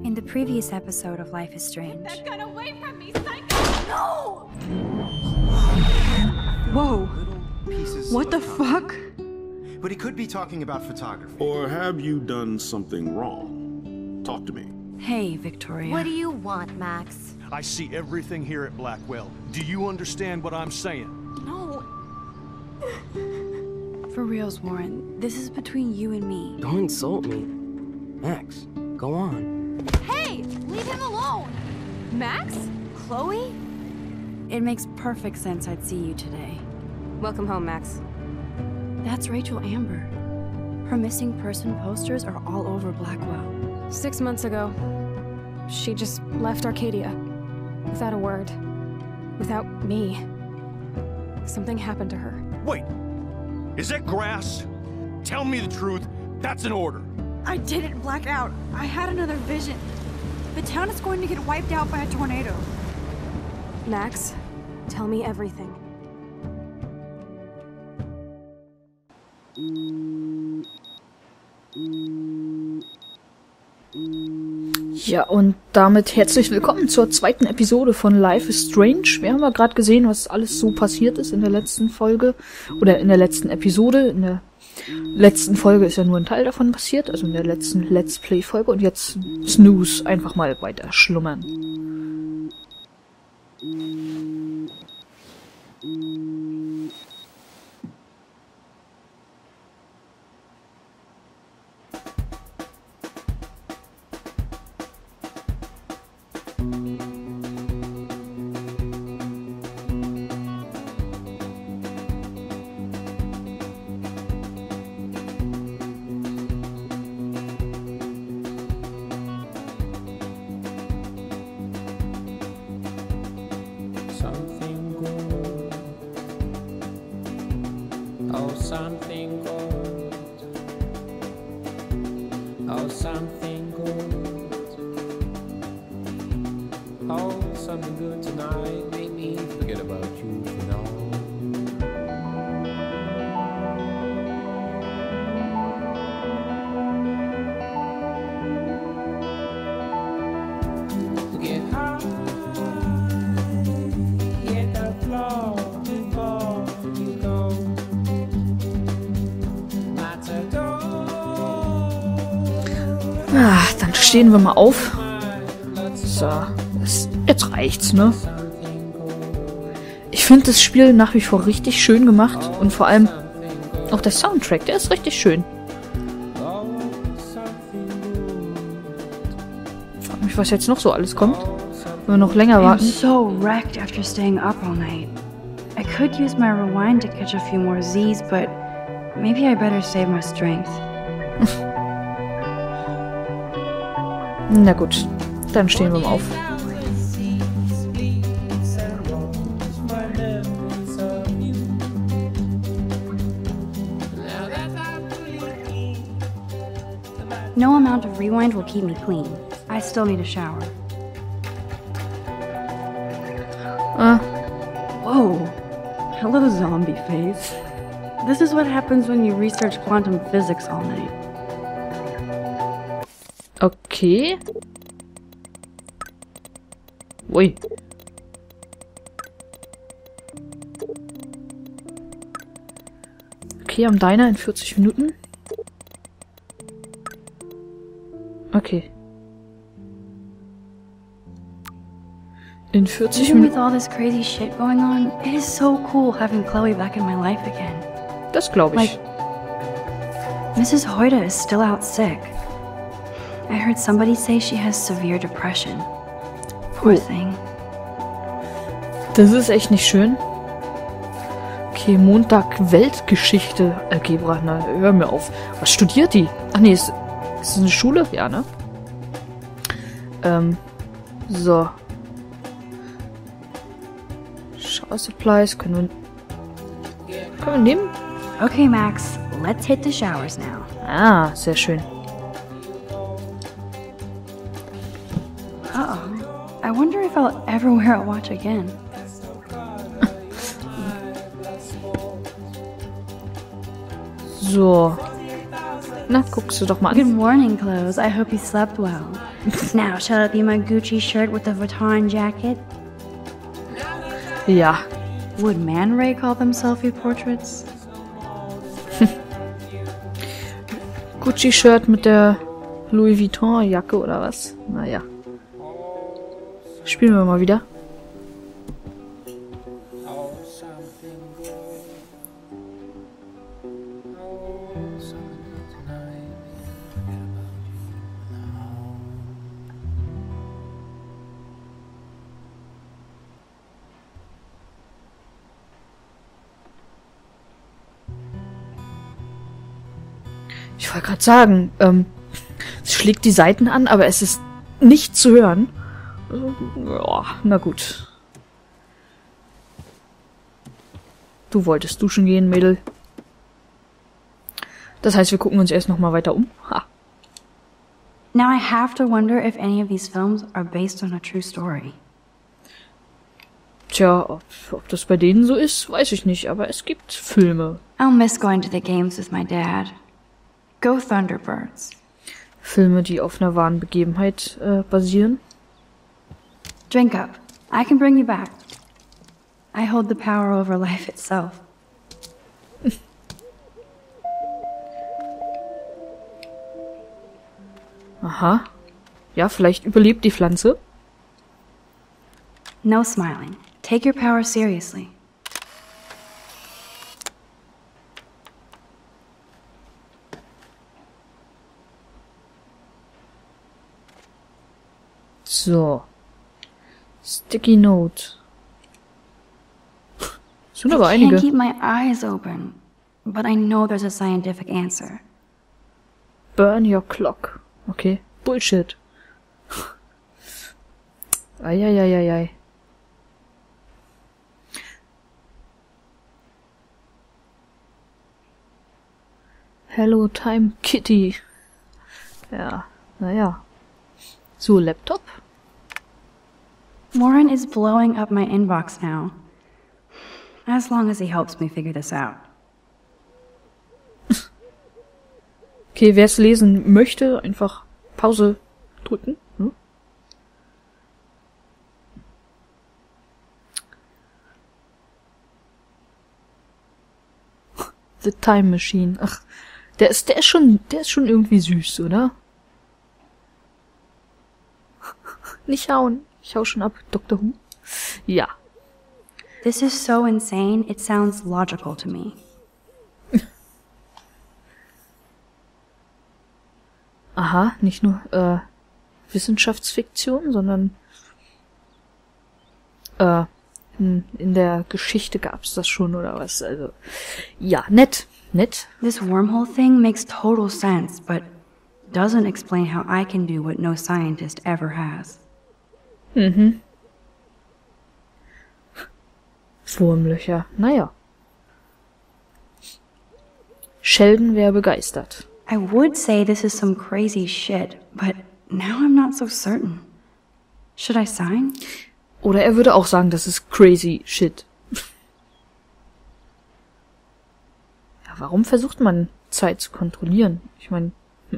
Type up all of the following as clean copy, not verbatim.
In the previous episode of Life is Strange. Get that gun away from me, psycho! No! Whoa. Pieces What the of content. fuck? But he could be talking about photography. Or have you done something wrong? Talk to me. Hey, Victoria. What do you want, Max? I see everything here at Blackwell. Do you understand what I'm saying? No. For reals, Warren. This is between you and me. Don't insult me. Max, go on. Hey, leave him alone! Max? Chloe? It makes perfect sense I'd see you today. Welcome home, Max. That's Rachel Amber. Her missing person posters are all over Blackwell. 6 months ago, she just left Arcadia. Without a word. Without me. Something happened to her. Wait! Is that grass? Tell me the truth. That's an order. I didn't black out. I had another vision. The town is going to get wiped out by a tornado. Max, tell me everything. Ja, und damit herzlich willkommen zur zweiten Episode von Life is Strange. Wir haben ja gerade gesehen, was alles so passiert ist in der letzten Folge. Oder in der letzten Episode. In der letzten Folge ist ja nur ein Teil davon passiert. Also in der letzten Let's Play-Folge. Und jetzt Snooze. Einfach mal weiter schlummern. Something good. Oh, something good. Oh, something good. Oh, something good tonight. Make me forget about you for now. Get high. Hit the floor before you go. Ah, dann stehen wir mal auf. So, jetzt reicht's, ne? Ich finde das Spiel nach wie vor richtig schön gemacht. Und vor allem auch der Soundtrack, der ist richtig schön. Frag mich, was jetzt noch so alles kommt. Wenn wir noch länger I'm warten. so wrecked after staying up all night. I could use my rewind to catch a few more Z's, but maybe I better save my strength. Na gut, dann stehen wir mal auf. No amount of rewind will keep me clean. I still need a shower. Ah, Whoa. Hello, zombie face. This is what happens when you research quantum physics all night. okay. Ui. Okay, am Diner in 40 Minuten. Okay. In 40 Even with Minuten. all this crazy shit going on, it is so cool having Chloe back in my life again. Das glaube ich. Like, Mrs. Hoyta is still out sick. I heard somebody say she has severe depression. Poor thing. Das ist echt nicht schön. Okay, Montag Weltgeschichte. Algebra, na, hör mir auf. Was studiert die? Ach nee, ist das eine Schule? Ja, ne? So. Shower Supplies können wir nehmen? Okay, Max, let's hit the showers now. Ah, sehr schön. Uh-oh. I wonder if I'll ever wear a watch again. So. Na, guckst du doch mal Good an. morning, clothes. I hope you slept well. Now, shall it be my Gucci shirt with the Vuitton jacket? Ja. Would Man Ray call them selfie portraits? Gucci-Shirt mit der Louis Vuitton-Jacke oder was? Naja. Spielen wir mal wieder. Ich wollte gerade sagen, es schlägt die Seiten an, aber es ist nicht zu hören. Ja, na gut. Du wolltest duschen gehen, Mädel. Das heißt, wir gucken uns erst noch mal weiter um. Ha. Now I have to wonder if any of these films are based on a true story. Tja, ob das bei denen so ist, weiß ich nicht, aber es gibt Filme. I'll miss going to the games with my dad. Go Thunderbirds. Filme, die auf einer wahren Begebenheit basieren. Drink up. I can bring you back. I hold the power over life itself. Aha. Ja, vielleicht überlebt die Pflanze. No smiling. Take your power seriously. So. Sticky Note. Das sind aber I einige. can't keep my eyes open, but I know there's a scientific answer. Burn your clock. Okay. Bullshit. Eieieiei. Hello Time Kitty. Ja, naja. So, Laptop. Warren is blowing up my inbox now. As long as he helps me figure this out. Okay, wer es lesen möchte, einfach Pause drücken. Hm? The Time Machine. Ach, der ist schon irgendwie süß, oder? Nicht hauen. Ich hau schon ab. Dr. Who? Ja. This is so insane, it sounds logical to me. Aha, nicht nur Wissenschaftsfiktion, sondern in der Geschichte gab's das schon oder was. Also ja, nett. This wormhole thing makes total sense, but doesn't explain how I can do what no scientist ever has. Mhm. Wurmlöcher. Naja. Sheldon wäre begeistert. I would say this is some crazy shit, but now I'm not so certain. Should I sign? Oder er würde auch sagen, das ist crazy shit. Ja, warum versucht man Zeit zu kontrollieren? Ich meine,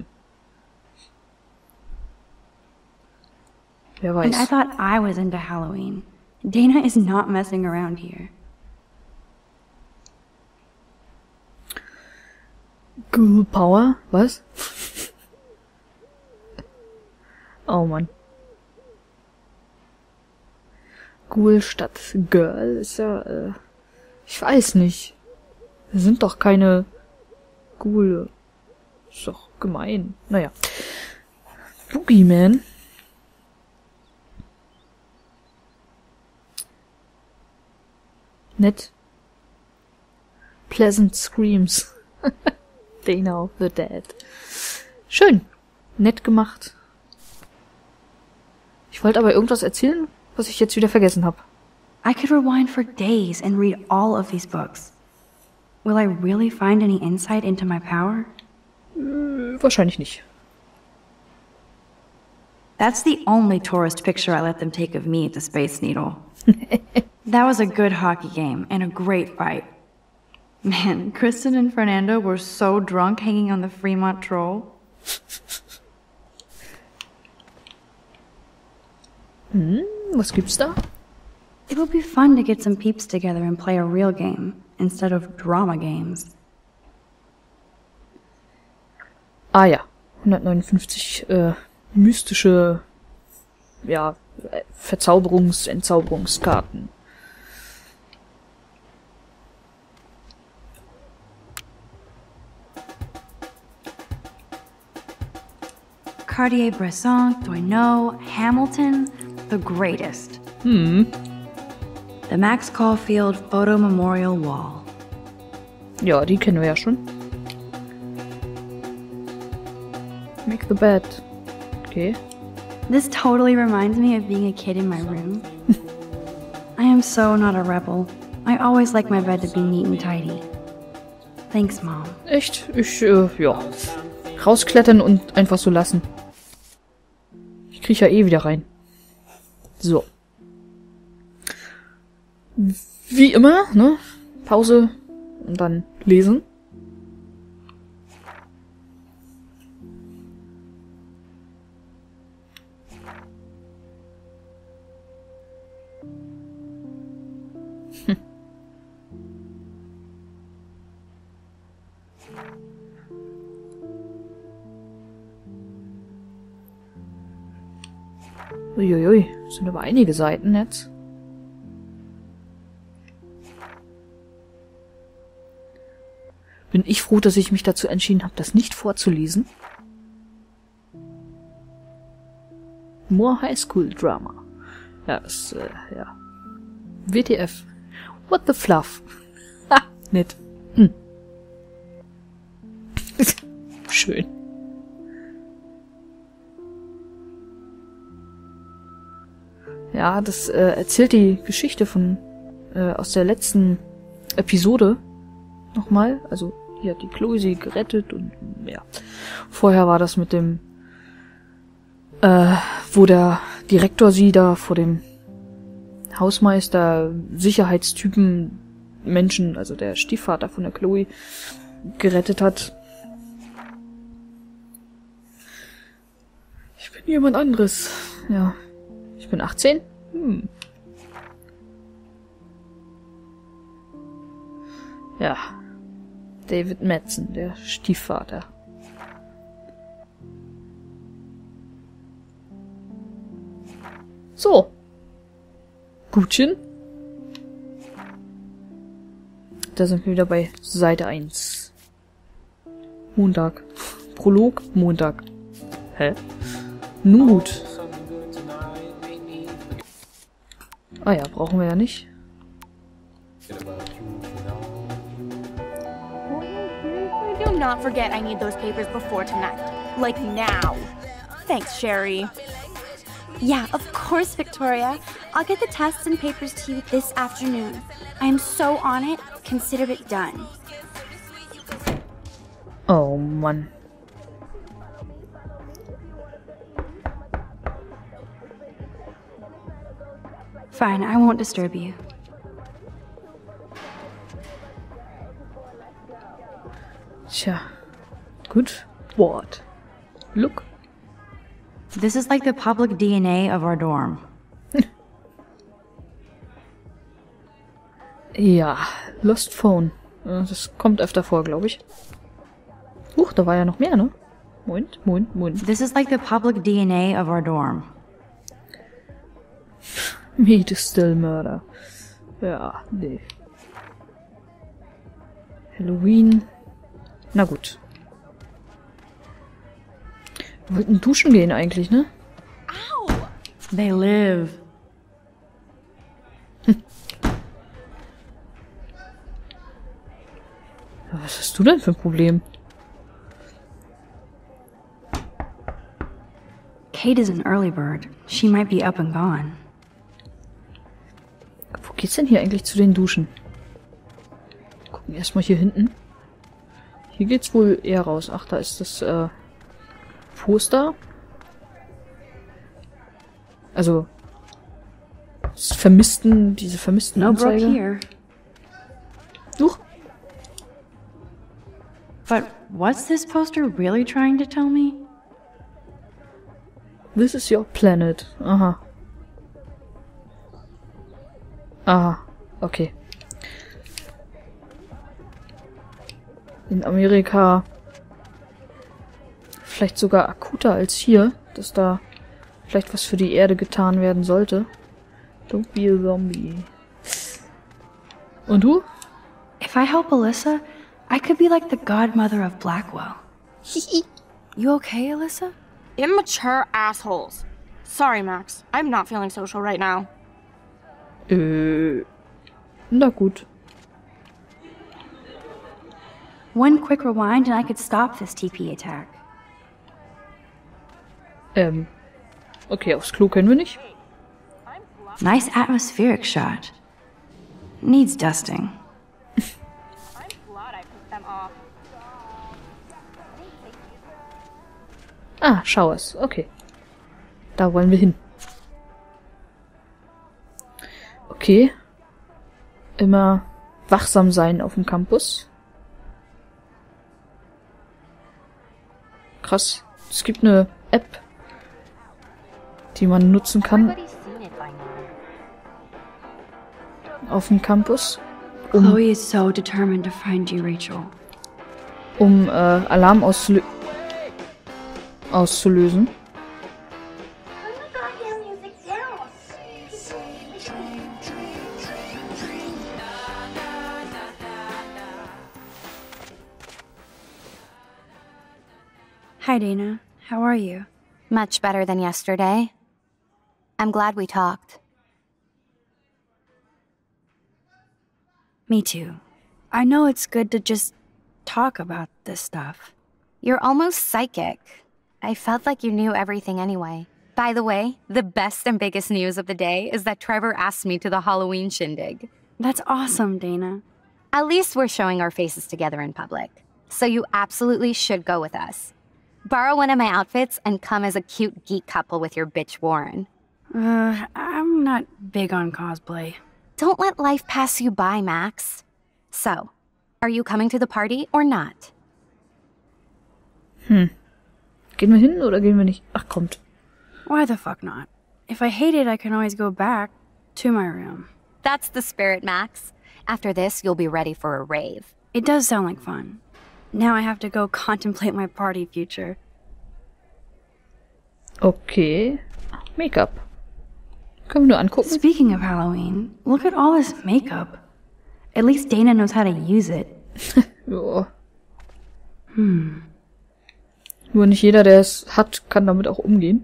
wer weiß. And I thought I was into Halloween. Dana is not messing around here. Ghoul Power? Was? Oh Mann. Ghoul statt Girl ist ja, ich weiß nicht. Wir sind doch keine Ghoul. Ist doch gemein. Naja. Boogeyman. Nett. Pleasant Screams. Dana of the Dead. Schön. Nett gemacht. Ich wollte aber irgendwas erzählen, was ich jetzt wieder vergessen habe. I could rewind for days and read all of these books. Will I really find any insight into my power? Wahrscheinlich nicht. That's the only tourist picture I let them take of me at the Space Needle. That was a good hockey game and a great fight. Man, Kristen and Fernando were so drunk hanging on the Fremont Troll. Was gibt's da? It would be fun to get some peeps together and play a real game, instead of drama games. Ah ja, 159 mystische, ja, Entzauberungskarten. Cartier-Bresson, Doisneau, Hamilton, the greatest. The Max Caulfield Photo Memorial Wall. Ja, die kennen wir ja schon. Make the bed. Okay. This totally reminds me of being a kid in my room. I am so not a rebel. I always like my bed to be neat and tidy. Thanks, Mom. Echt? Ja. Rausklettern und einfach so lassen. Ich krieg ja eh wieder rein. So. Wie immer, ne? Pause und dann lesen. Uiuiui, sind aber einige Seiten jetzt. Bin ich froh, dass ich mich dazu entschieden habe, das nicht vorzulesen. More High School Drama. Ja, das, ja. WTF. What the fluff. Ha, nett. Schön. Ja, das erzählt die Geschichte von aus der letzten Episode nochmal. Also hier hat die Chloe sie gerettet und ja. Vorher war das mit dem wo der Direktor sie da vor dem Hausmeister, Sicherheitstypen, Menschen, also der Stiefvater von der Chloe, gerettet hat. Ich bin jemand anderes. Ja. Ich bin 18? Ja. David Madsen, der Stiefvater. So. Gutchen. Da sind wir wieder bei Seite 1. Montag. Prolog, Montag. Hä? Nun gut. Ah ja, brauchen wir ja nicht. Do not forget I need those papers before tonight. Like now. Thanks, Sherry. Yeah, of course, Victoria. I'll get the tests and papers to you this afternoon. I am so on it. Consider it done. Oh Mann. Fine, I won't disturb you. Tja. Gut. What? Look. This is like the public DNA of our dorm. Ja, Lost Phone. Das kommt öfter vor, glaube ich. Huch, da war ja noch mehr, ne? Moment. This is like the public DNA of our dorm. Meat is still murder. Ja, nee. Halloween. Na gut. Wir wollten duschen gehen eigentlich, ne? Ow! They live. Was hast du denn für ein Problem? Kate is an early bird. She might be up and gone. Wo geht's denn hier eigentlich zu den Duschen? Gucken erstmal hier hinten. Hier geht's wohl eher raus. Ach, da ist das Poster. Also das diese vermissten Anzeige. Huch. But what's this poster really trying to tell me? This is your planet. Aha. Aha, okay. In Amerika vielleicht sogar akuter als hier, dass da vielleicht was für die Erde getan werden sollte. Don't be a zombie. Und du? If I help Alyssa, I could be like the godmother of Blackwell. You okay, Alyssa? Immature assholes. Sorry, Max. I'm not feeling social right now. Na gut. One quick rewind and I could stop this TP attack. Okay, aufs Klo können wir nicht. Nice atmospheric shot. Needs dusting. I'm glad I put them off. Ah, Showers. Okay. Da wollen wir hin. Okay. Immer wachsam sein auf dem Campus. Krass. Es gibt eine App, die man nutzen kann auf dem Campus, Chloe is so determined to find you, Rachel. Alarm auszulösen. Hi, Dana. How are you? Much better than yesterday. I'm glad we talked. Me too. I know it's good to just talk about this stuff. You're almost psychic. I felt like you knew everything anyway. By the way, the best and biggest news of the day is that Trevor asked me to the Halloween shindig. That's awesome, Dana. At least we're showing our faces together in public. So you absolutely should go with us. Borrow one of my outfits and come as a cute geek couple with your bitch Warren. I'm not big on cosplay. Don't let life pass you by, Max. So, are you coming to the party or not? Gehen wir hin oder gehen wir nicht? Ach, kommt. Why the fuck not? If I hate it, I can always go back to my room. That's the spirit, Max. After this, you'll be ready for a rave. It does sound like fun. Now I have to go contemplate my party future. Okay. Make-up. Können wir nur angucken? Speaking of Halloween, look at all this makeup. At least Dana knows how to use it. Ja. Nur nicht jeder, der es hat, kann damit auch umgehen.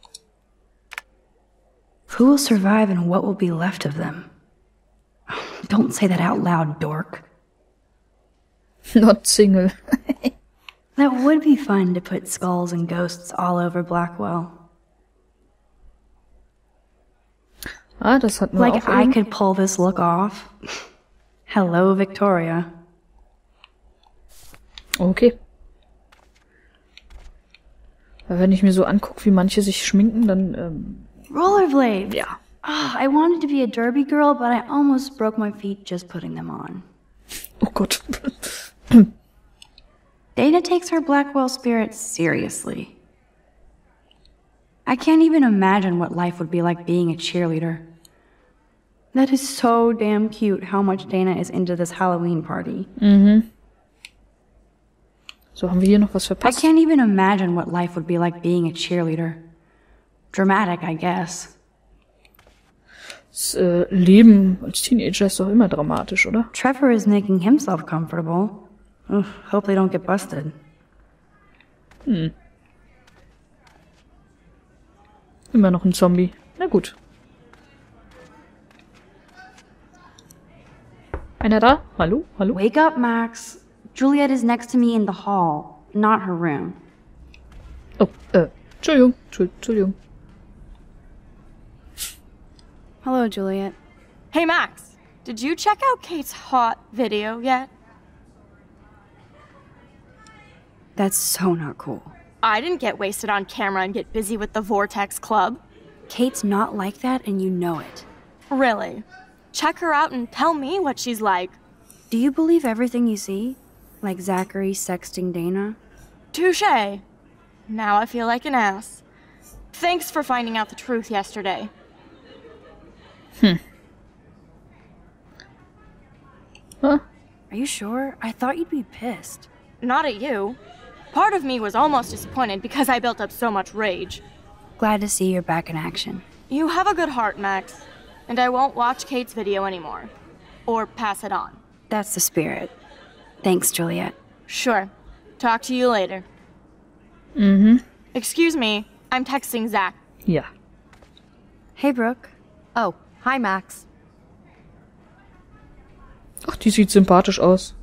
Who will survive and what will be left of them? Don't say that out loud, dork. Not single. That would be fun to put skulls and ghosts all over Blackwell. Ah, das hatten wir like auch I eben. could pull this look off. Hello, Victoria. Okay. Weil wenn ich mir so angucke, wie manche sich schminken, dann, Rollerblades! ja. Oh, I wanted to be a derby girl, but I almost broke my feet just putting them on. Oh Gott. Dana takes her Blackwell spirit seriously. I can't even imagine what life would be like being a cheerleader. That is so damn cute how much Dana is into this Halloween party. So, haben wir hier noch was I verpasst? can't even imagine what life would be like being a cheerleader. Dramatic, I guess. Das Leben als Teenager ist doch immer dramatisch, oder? Trevor is making himself comfortable. Ugh, hope they don't get busted. Immer noch ein Zombie. Na gut. Einer da? Hallo? Hallo? Wake up, Max. Juliet is next to me in the hall, not her room. Oh, Entschuldigung. Entschuldigung. Hello, Juliet. Hey, Max. Did you check out Kate's hot video yet? That's so not cool. I didn't get wasted on camera and get busy with the Vortex Club. Kate's not like that, and you know it. Really? Check her out and tell me what she's like. Do you believe everything you see? Like Zachary sexting Dana? Touché. Now I feel like an ass. Thanks for finding out the truth yesterday. Huh? Are you sure? I thought you'd be pissed. Not at you. Part of me was almost disappointed because I built up so much rage. Glad to see you're back in action. You have a good heart, Max. And I won't watch Kate's video anymore. Or pass it on. That's the spirit. Thanks, Juliet. Sure. Talk to you later. Excuse me, I'm texting Zach. Ja. Hey, Brooke. Oh, hi, Max. Ach, die sieht sympathisch aus.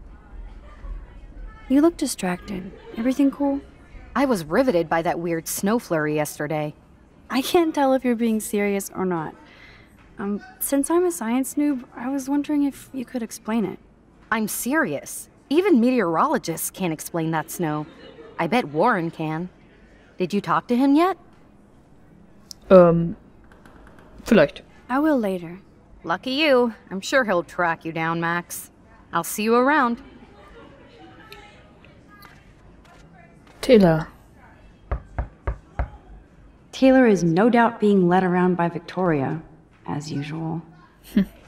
You look distracted. Everything cool? I was riveted by that weird snow flurry yesterday. I can't tell if you're being serious or not. Since I'm a science noob, I was wondering if you could explain it. I'm serious. Even meteorologists can't explain that snow. I bet Warren can. Did you talk to him yet? Vielleicht. I will later. Lucky you. I'm sure he'll track you down, Max. I'll see you around. Taylor. Taylor is no doubt being led around by Victoria, as usual.